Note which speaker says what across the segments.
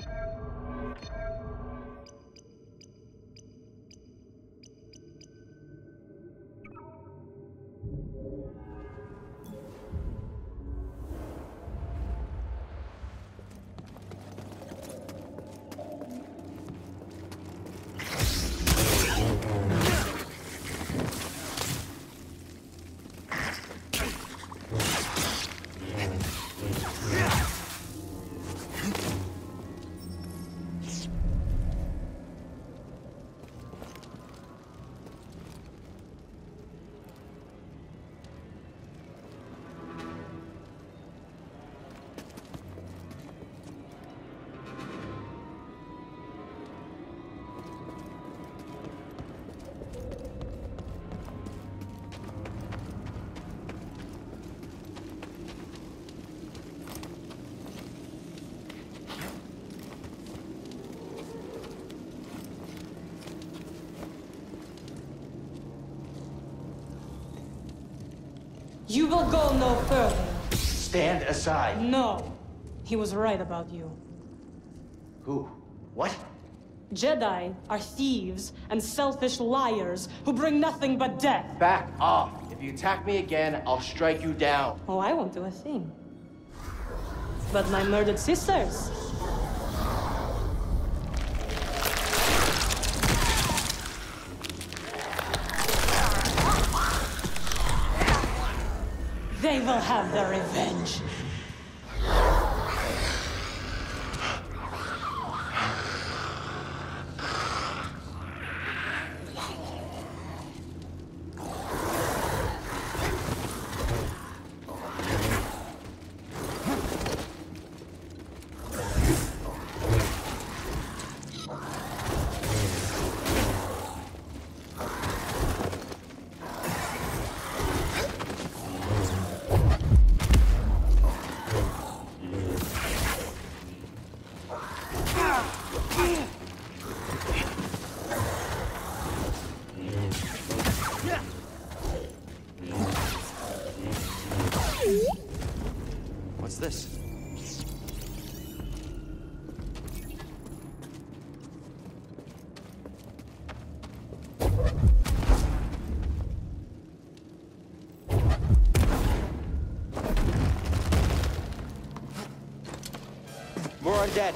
Speaker 1: You will go no further.
Speaker 2: Stand aside.
Speaker 1: No. He was right about you.
Speaker 2: Who? What?
Speaker 1: Jedi are thieves and selfish liars who bring nothing but death.
Speaker 2: Back off. If you attack me again, I'll strike you down.
Speaker 1: Oh, I won't do a thing. But my murdered sisters... they will have their revenge.
Speaker 2: What's this? More undead.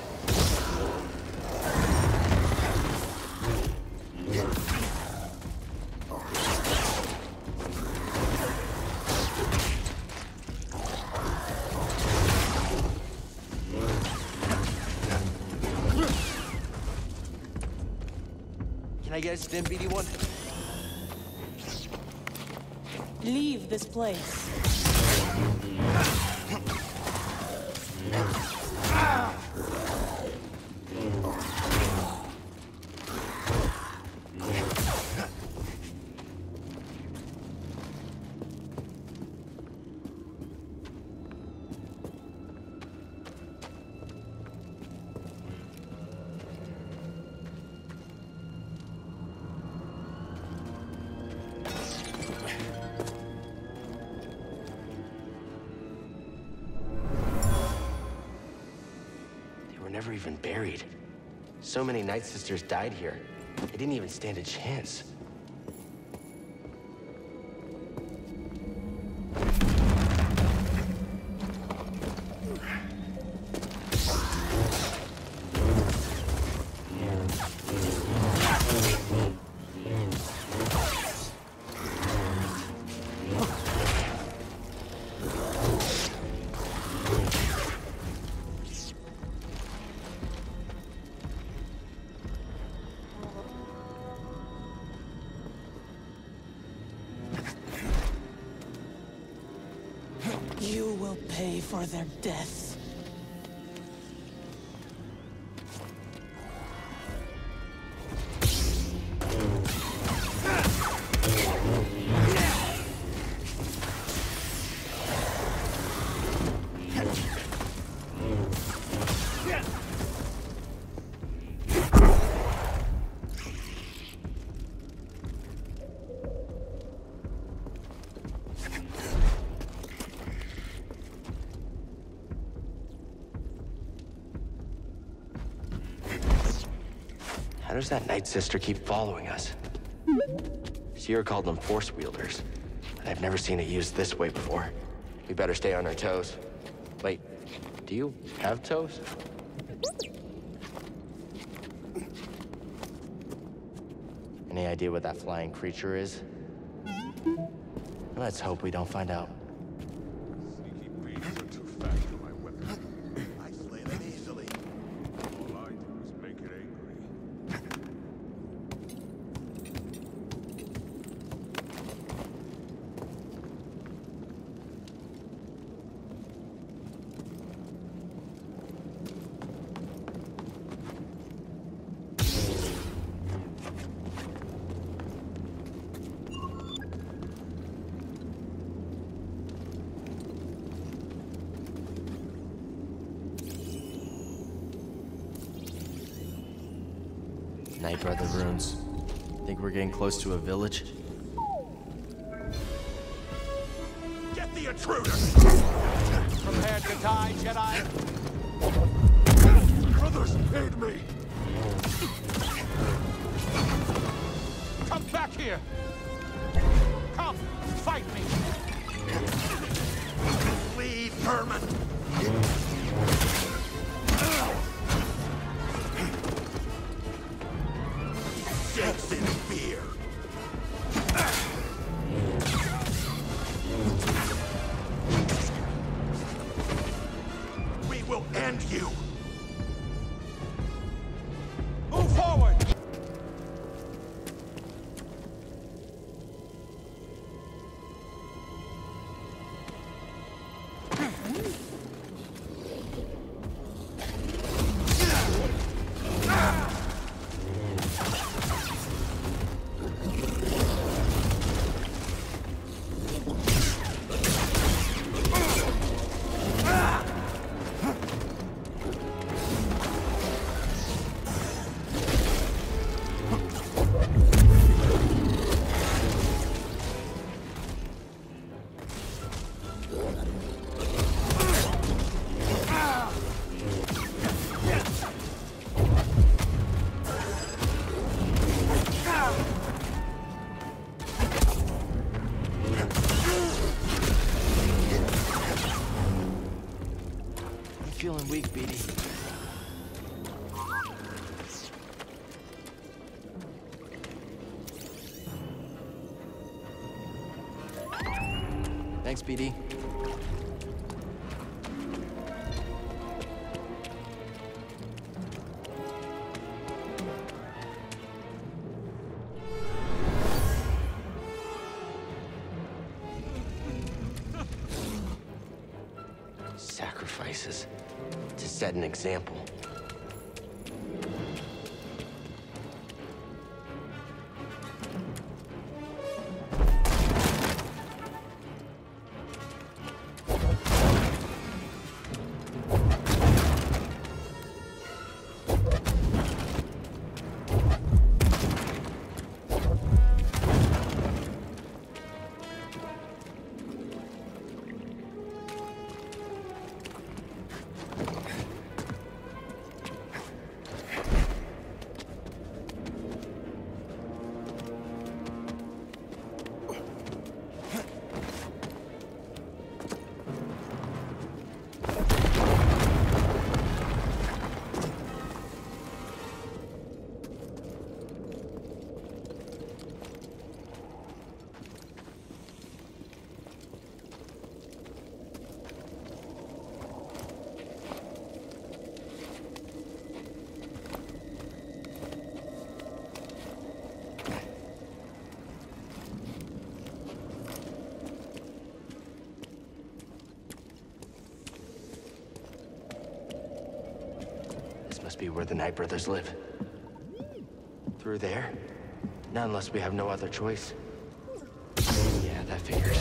Speaker 2: Can I get a stim, BD1?
Speaker 1: Leave this place.
Speaker 2: Never even buried. So many Night Sisters died here. They didn't even stand a chance.
Speaker 1: You will pay for their death.
Speaker 2: How does that Night Sister keep following us? Cere called them force wielders, but I've never seen it used this way before. We better stay on our toes. Wait, do you have toes? Any idea what that flying creature is? Let's hope we don't find out.
Speaker 3: Sneaky beasts are too fast for my weapon. I slay them easily. All I do is make it angry.
Speaker 2: Night Brother runes. Think we're getting close to a village?
Speaker 3: Get the intruder!
Speaker 4: Prepared to die, Jedi?
Speaker 3: Brothers, aid me!
Speaker 4: Come back here! Come, fight me!
Speaker 3: Leave, Herman! Shakes in fear. We will end you!
Speaker 4: Move forward!
Speaker 2: Feeling weak, BD. Thanks, BD. Sacrifices to set an example. Must be where the Night Brothers live. Through there? Not unless we have no other choice. Yeah, that figures.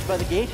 Speaker 2: Just by the gate?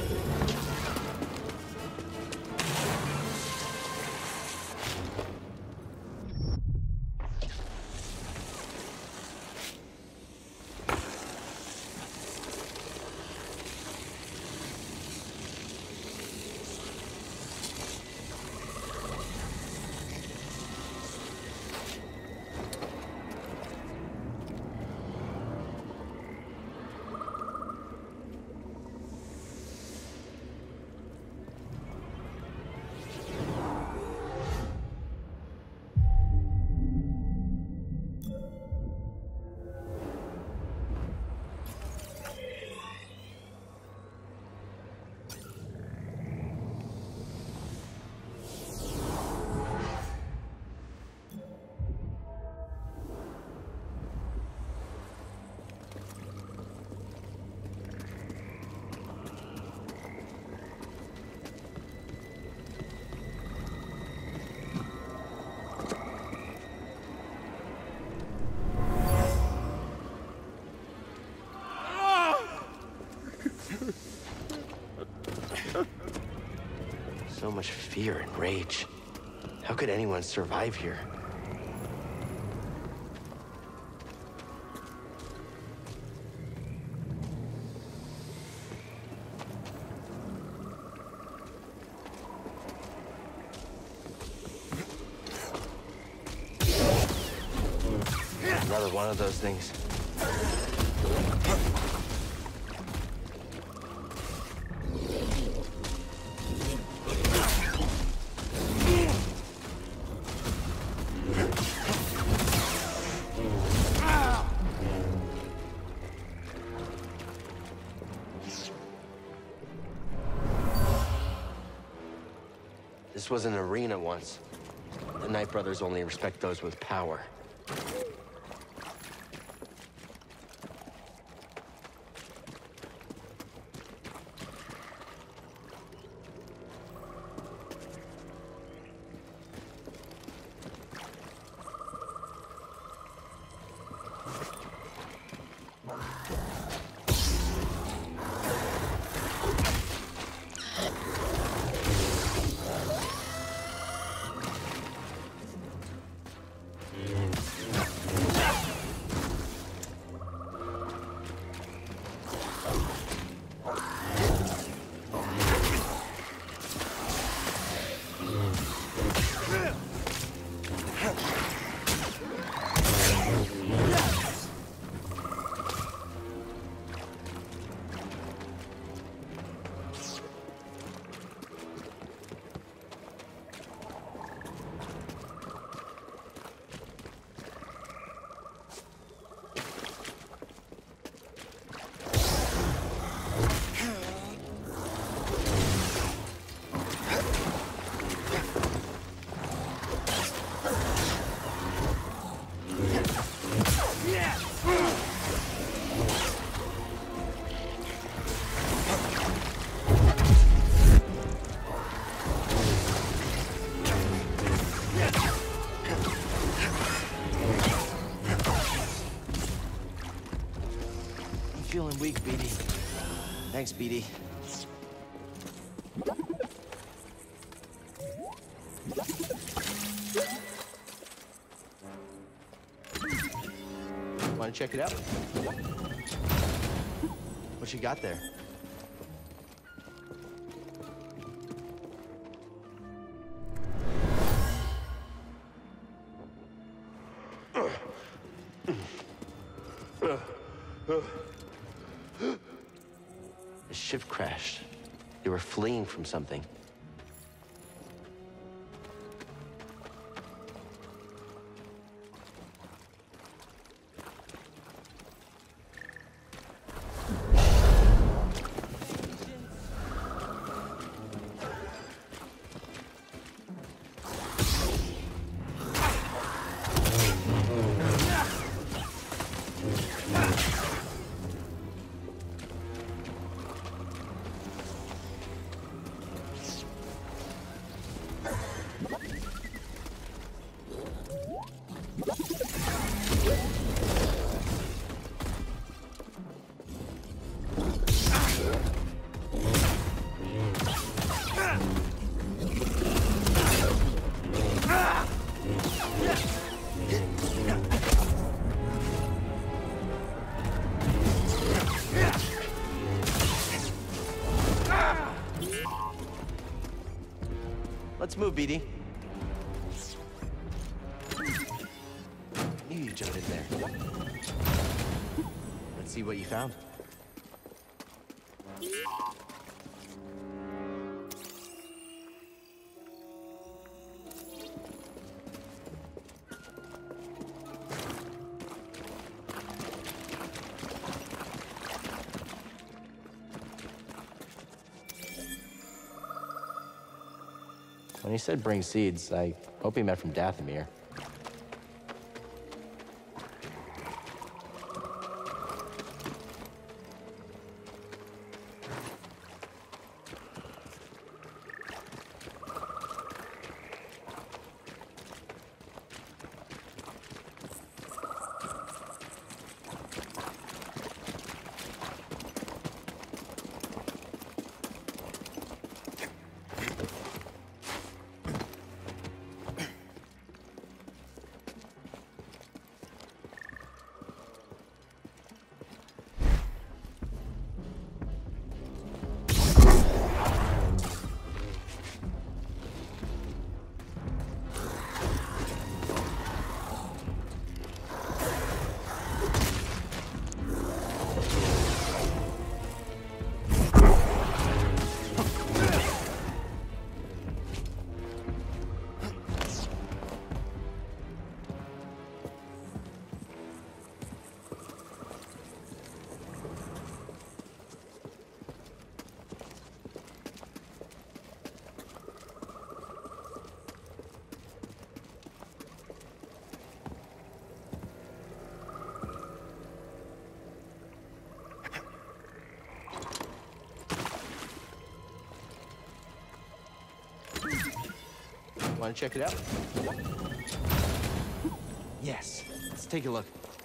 Speaker 2: So much fear and rage. How could anyone survive here? Another one of those things. This was an arena once. The Knight Brothers only respect those with power. Feeling weak, BD. Thanks, BD. Want to check it out? What you got there? The ship crashed. They were fleeing from something. Let's move, BD. I knew you jumped in there. Let's see what you found. When he said bring seeds, I hope he meant from Dathomir. Want to check it out? Yes. Let's take a look.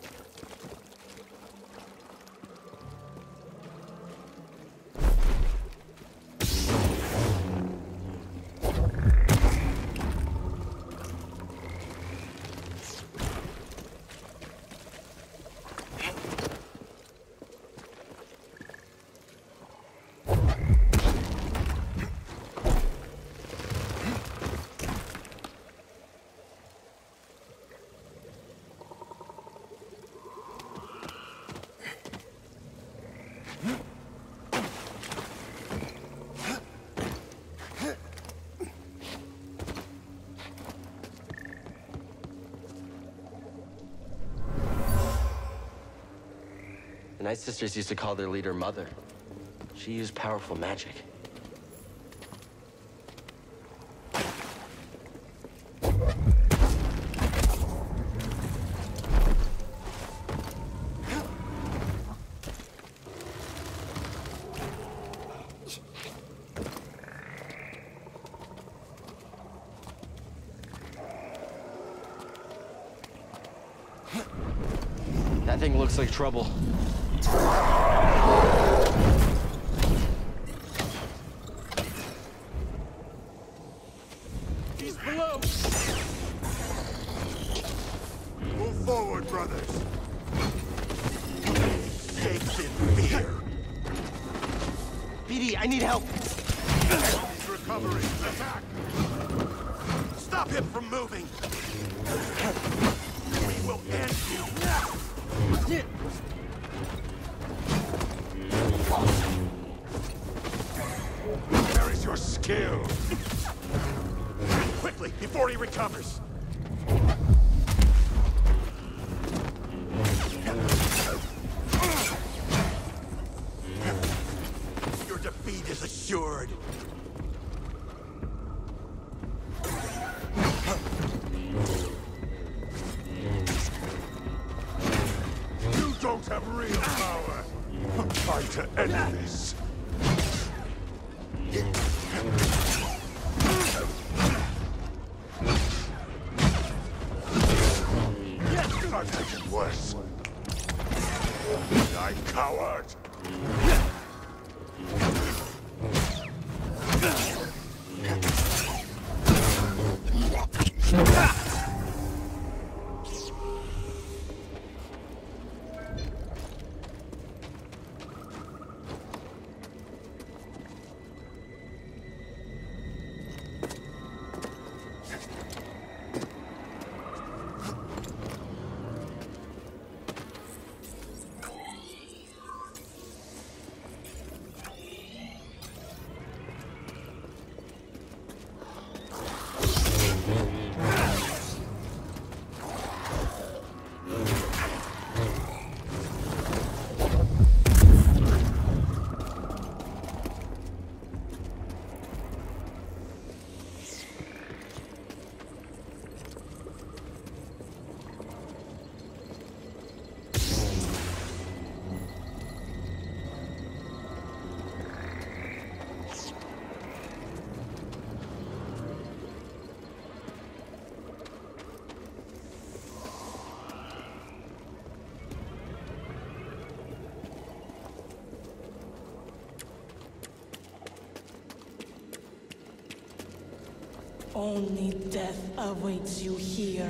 Speaker 2: The Night Sisters used to call their leader Mother. She used powerful magic. That thing looks like trouble.
Speaker 4: He's below!
Speaker 3: Move forward, brothers. Shakes in fear.
Speaker 2: BD, I need help.
Speaker 3: He's recovering. Attack! Stop him from moving! We will end you now! Where is your skill? Quickly, before he recovers! Your defeat is assured. You don't have real power. Try to end this. I've taken worse. I coward.
Speaker 1: Only death awaits you here.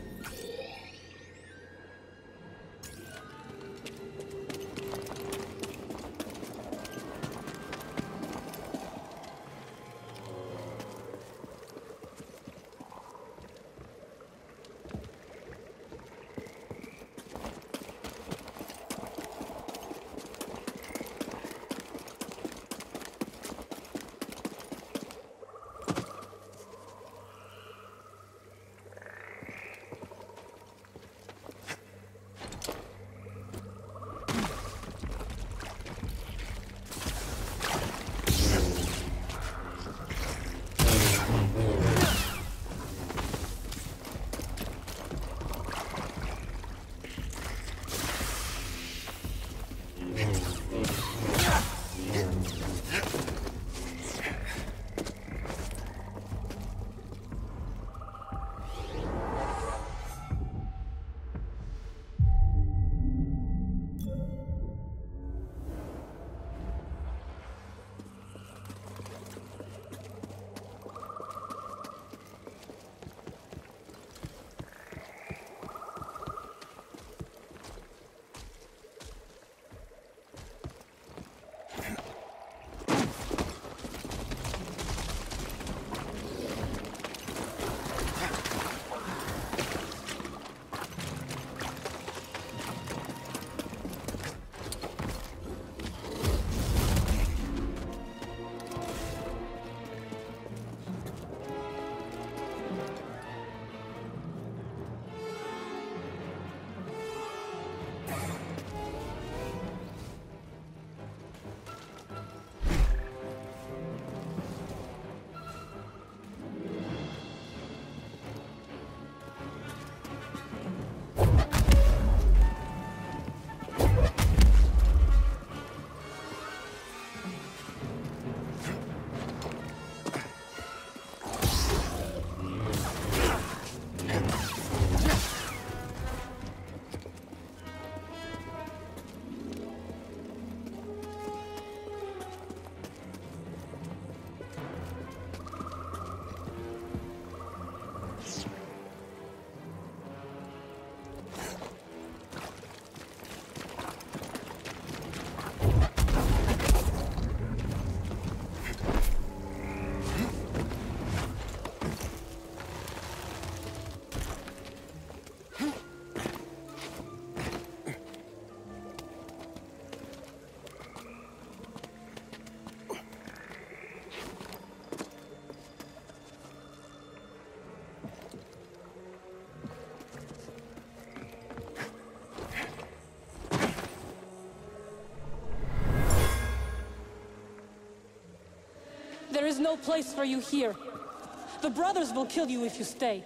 Speaker 1: There is no place for you here. The brothers will kill you if you stay.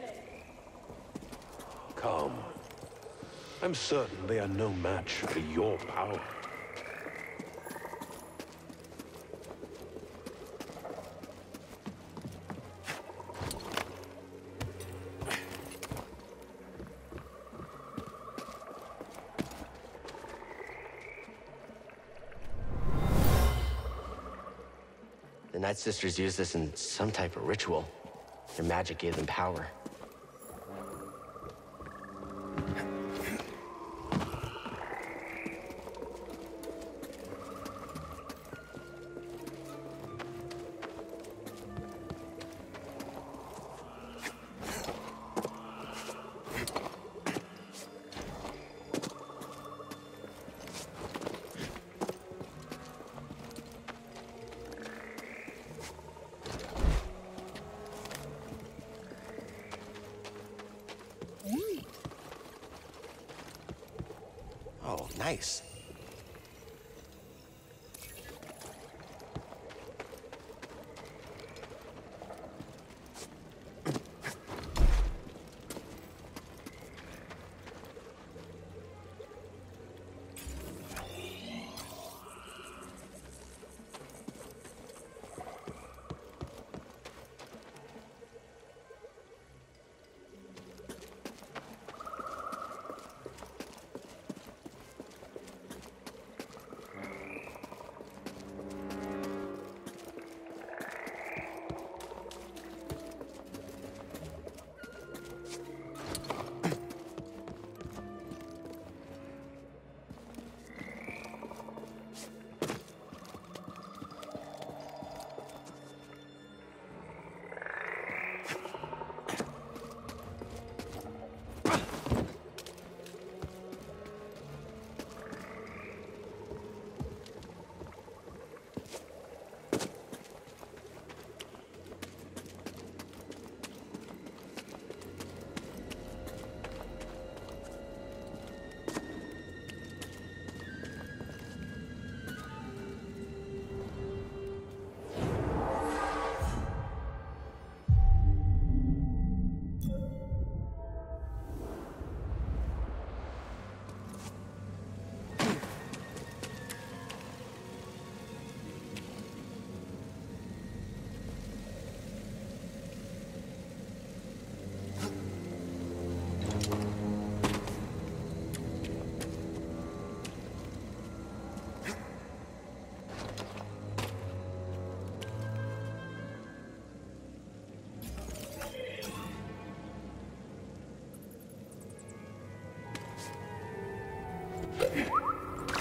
Speaker 5: Come. I'm certain they are no match for your power.
Speaker 2: The Night Sisters used this in some type of ritual. Their magic gave them power.
Speaker 4: Oh, nice.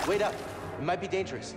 Speaker 2: Wait up. It might be dangerous.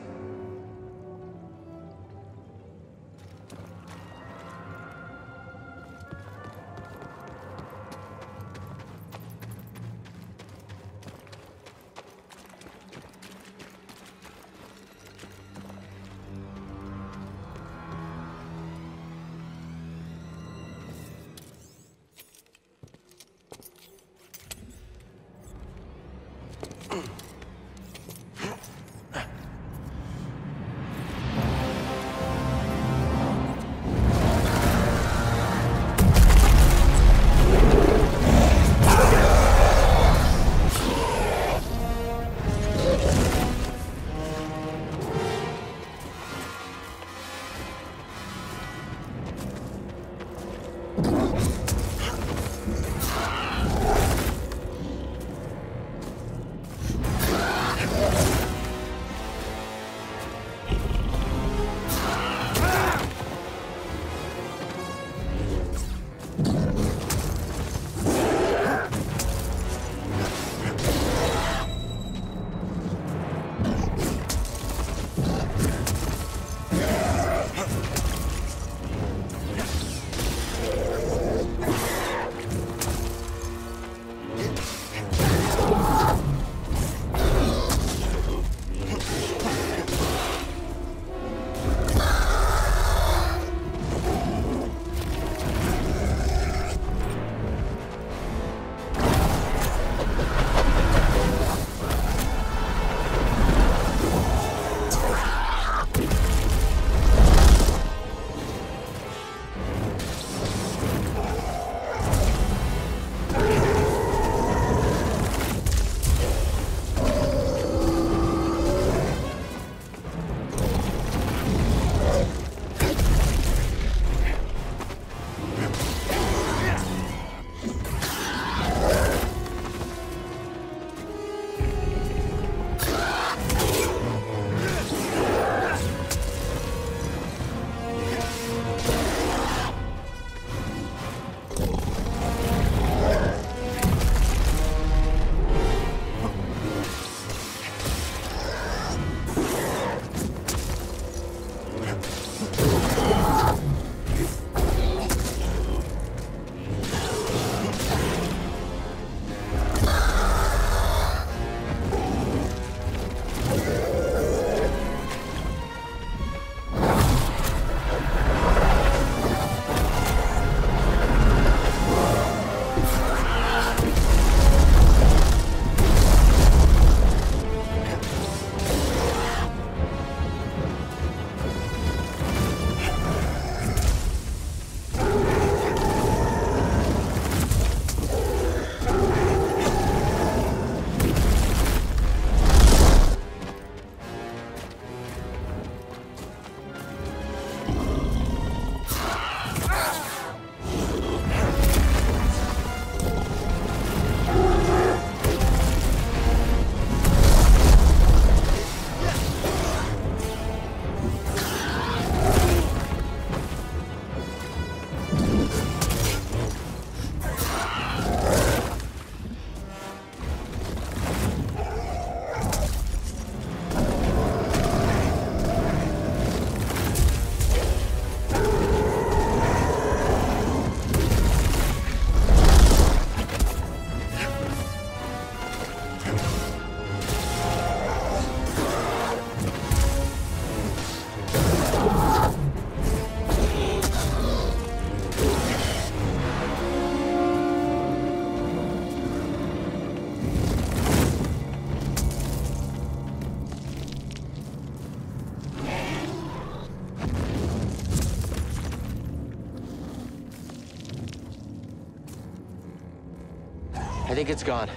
Speaker 2: I think it's gone.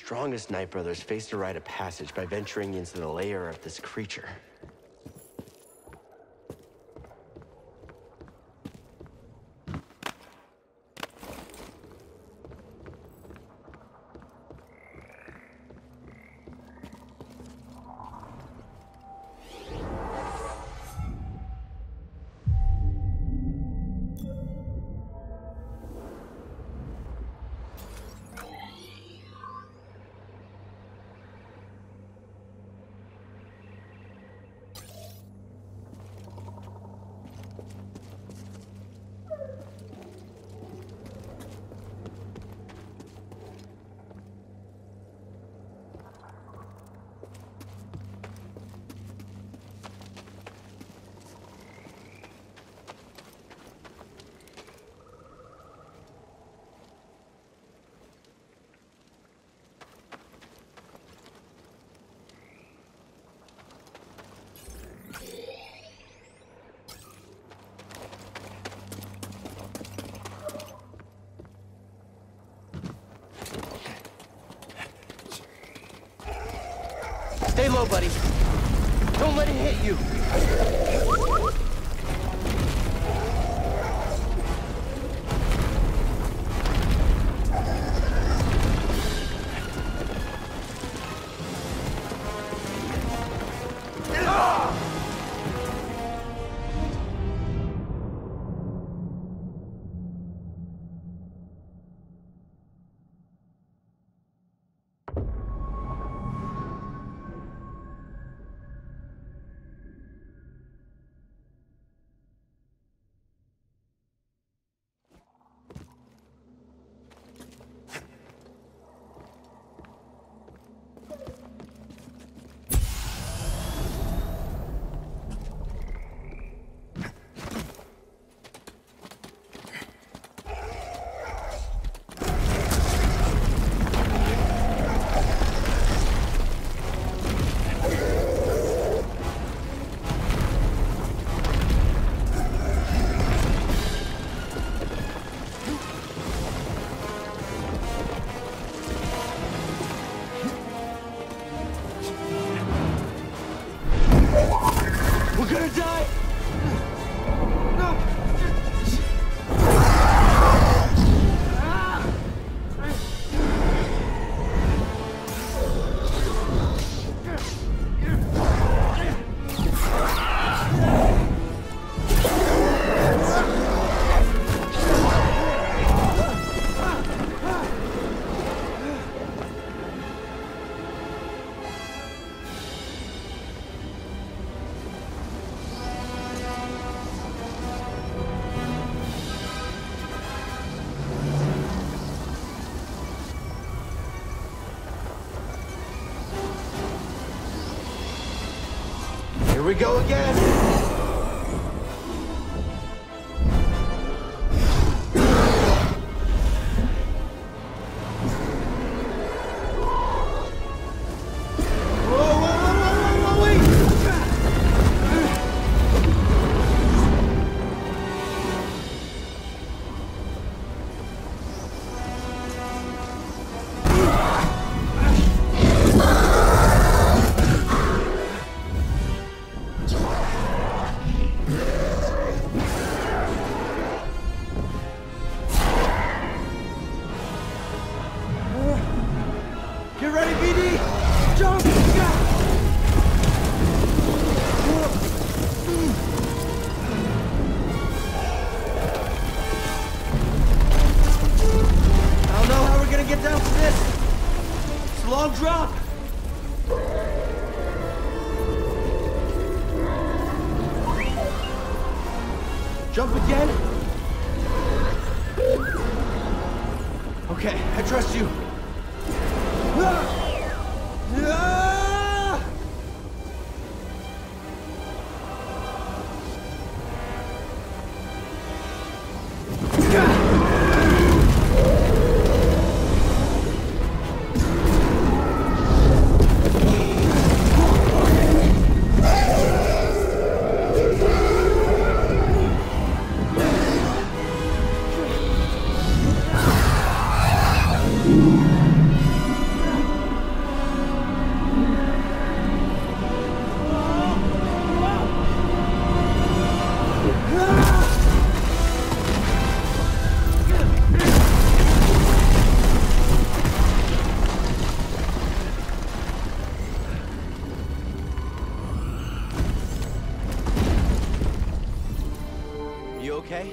Speaker 2: strongest Night Brothers faced a rite of passage by venturing into the lair of this creature. Stay low, buddy. Don't let it hit you. Here we go again! Jump again? Okay, I trust you. okay?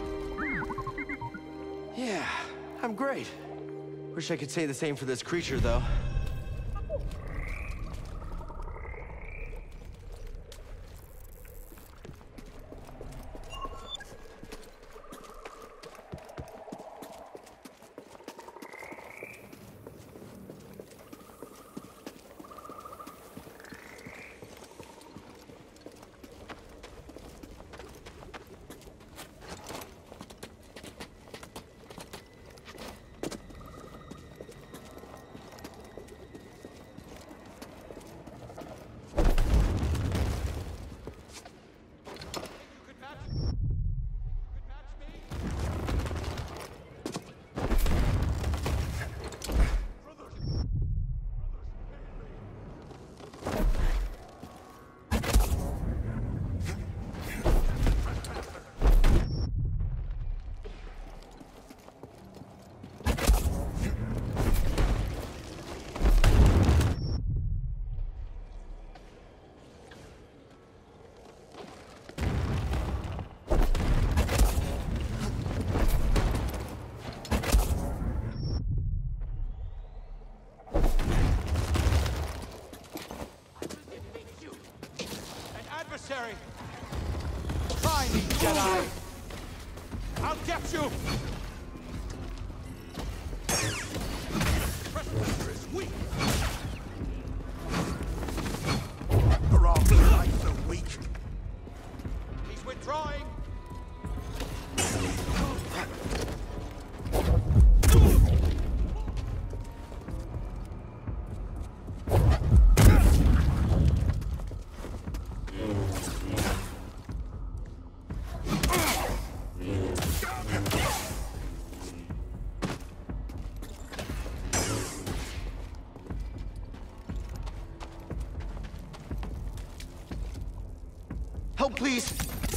Speaker 2: Yeah, I'm great. Wish I could say the same for this creature, though.
Speaker 4: Try me, Jedi! I'll get you! Pressure is weak! Are all blue eyes so weak? He's withdrawing!
Speaker 2: Help, please!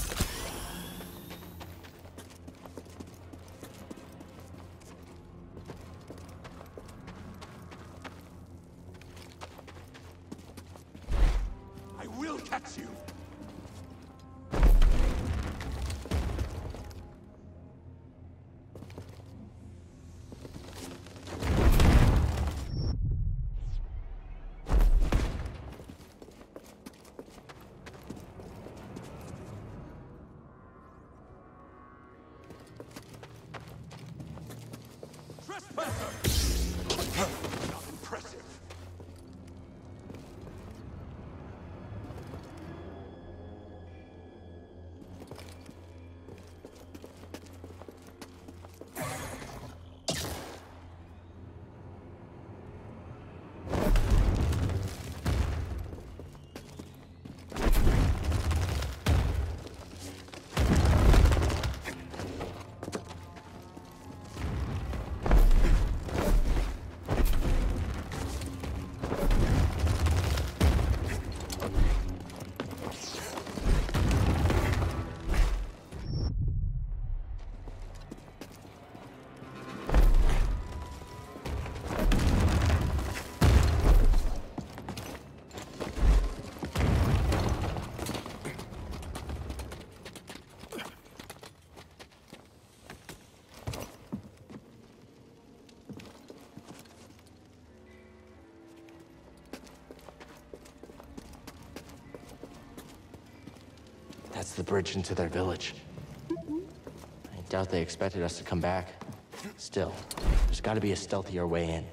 Speaker 4: I will catch you! Not impressive.
Speaker 2: That's the bridge into their village. I doubt they expected us to come back. Still, there's gotta be a stealthier way in.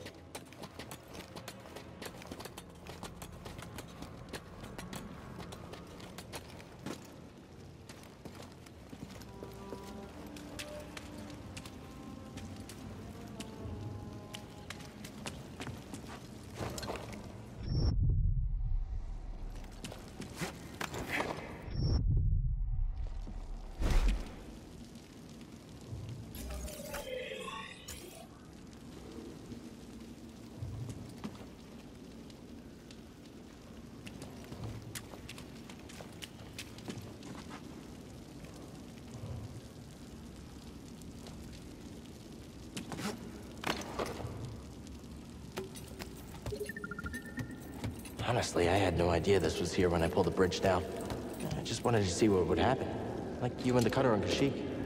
Speaker 2: Honestly, I had no idea this was here when I pulled the bridge down. I just wanted to see what would happen. Like you and the cutter on Kashyyyk.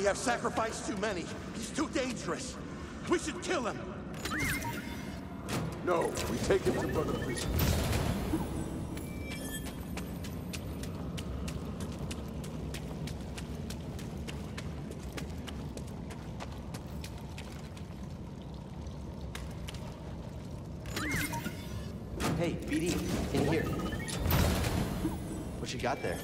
Speaker 4: We have sacrificed too many. He's too dangerous. We should kill him.
Speaker 3: No, we take him to Brother Priest.
Speaker 2: Hey, BD, in here. What you got there?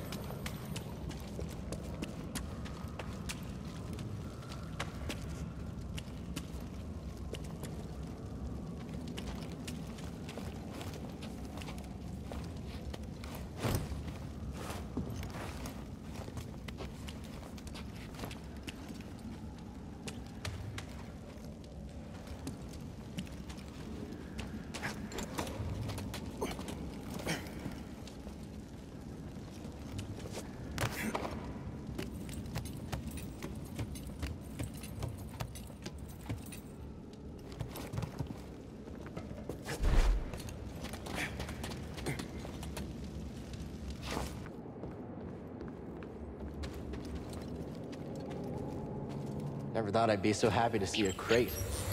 Speaker 2: Never thought I'd be so happy to see a crate.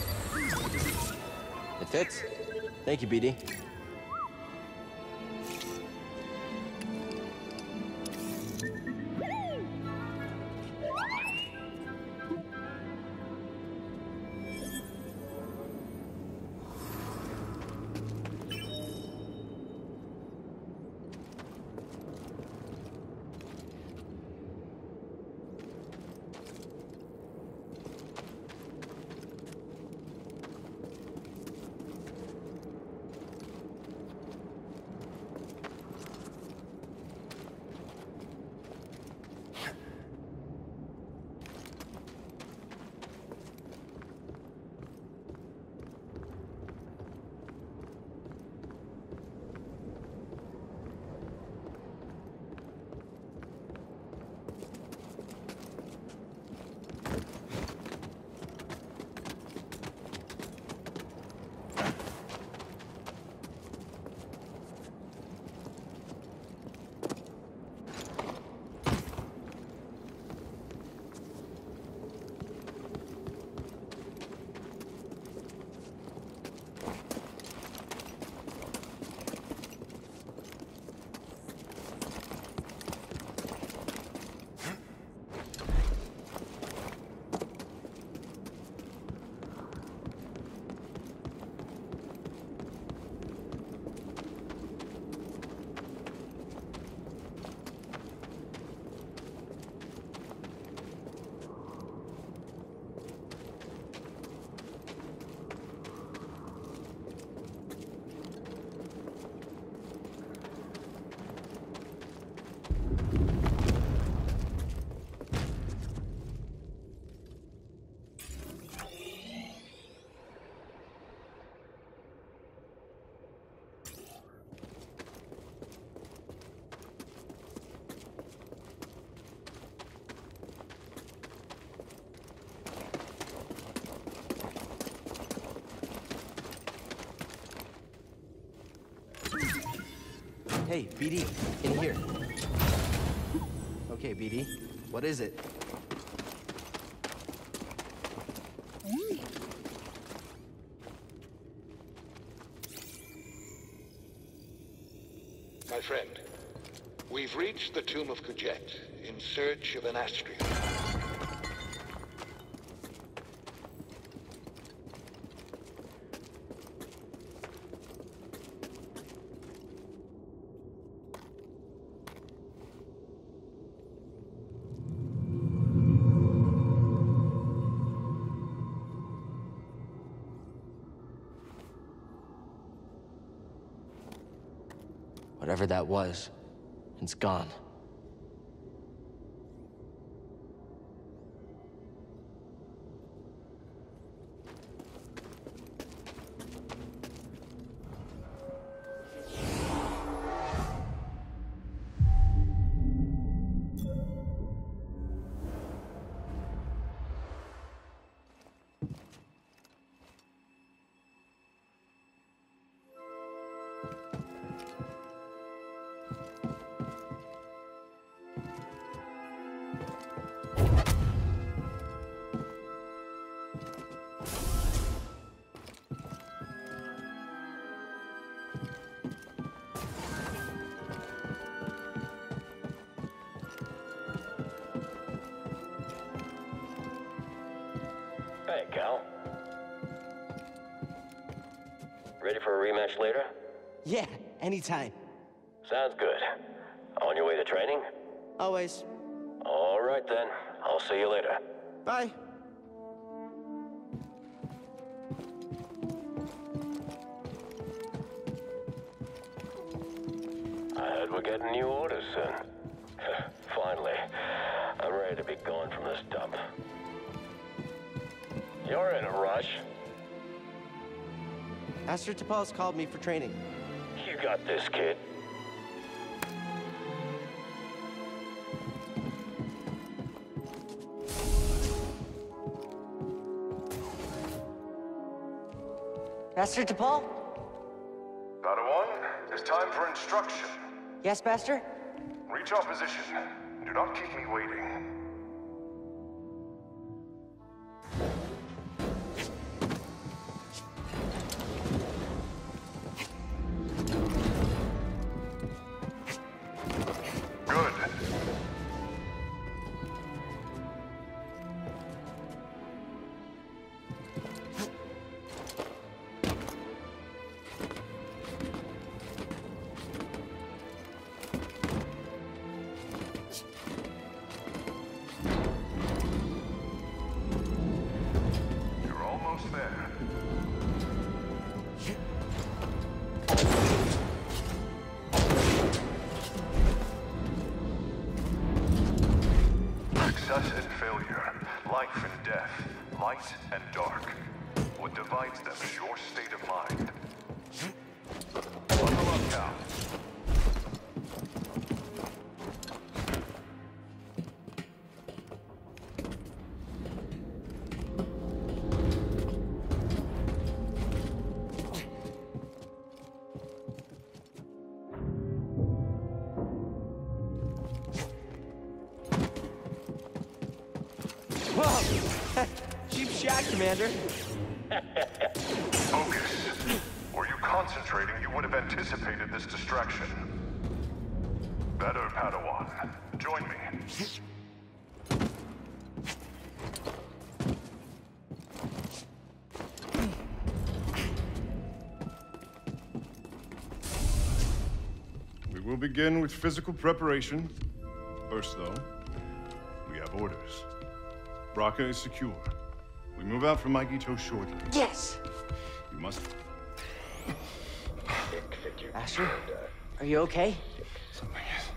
Speaker 2: It fits. Thank you, BD. Hey, BD, in here. Okay, BD, what is it?
Speaker 6: My friend, we've reached the tomb of Kashyyyk in search of an astrium.
Speaker 2: Whatever that was, it's gone.
Speaker 7: rematch later?
Speaker 2: Yeah, anytime.
Speaker 7: Sounds good. On your way to training?
Speaker 2: Always.
Speaker 7: All right then. I'll see you later.
Speaker 2: Bye.
Speaker 7: I heard we're getting new orders soon. Finally. I'm ready to be gone from this dump. You're in a rush.
Speaker 2: Master Tarfful's called me for training.
Speaker 7: You got this, kid.
Speaker 2: Master Tarfful?
Speaker 3: Padawan, it's time for instruction.
Speaker 2: Yes, Master?
Speaker 3: Reach our position. Do not keep me waiting. Good. You're almost there. Success and failure, life and death, light and dark. What divides them is your state of mind. Buckle up now.
Speaker 2: Whoa! Cheap shot, Commander.
Speaker 3: Focus. Were you concentrating, you would have anticipated this distraction. Better, Padawan. Join me.
Speaker 8: We will begin with physical preparation. First, though, we have orders. Bracca is secure. We move out from Maigito shortly.
Speaker 2: Yes!
Speaker 8: You must...
Speaker 2: Master, are you okay?
Speaker 8: Something is...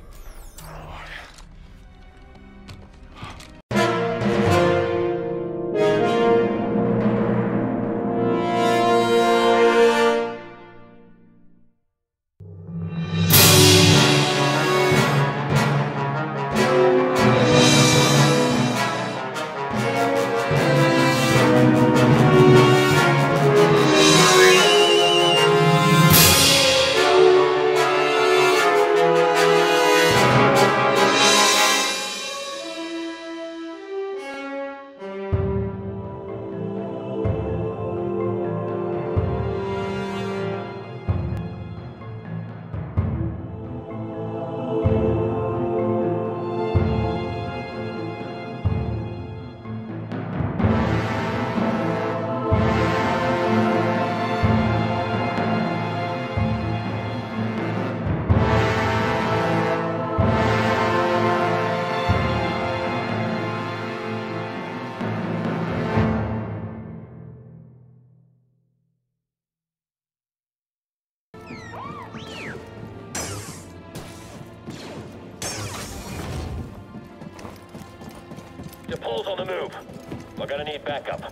Speaker 7: Tarfful's on the move. We're gonna need backup.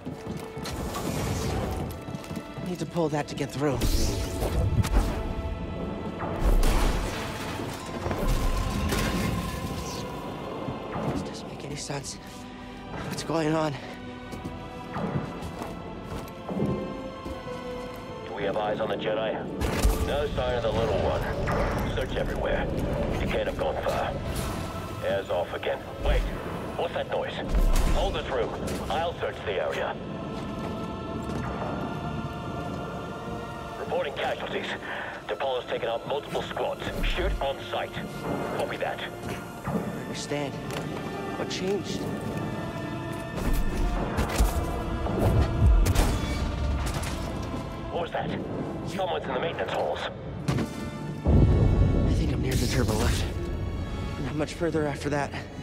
Speaker 2: Need to pull that to get through. This doesn't make any sense. What's going on?
Speaker 7: Do we have eyes on the Jedi? No sign of the little one. Search everywhere. You can't have gone far. Air's off again. Wait. What's that noise? Hold the through. I'll search the area. Reporting casualties. Tarfful has taken out multiple squads. Shoot on sight. Copy that.
Speaker 2: I understand. What changed?
Speaker 7: What was that? Someone's in the maintenance halls.
Speaker 2: I think I'm near the turbo lift. Not much further after that.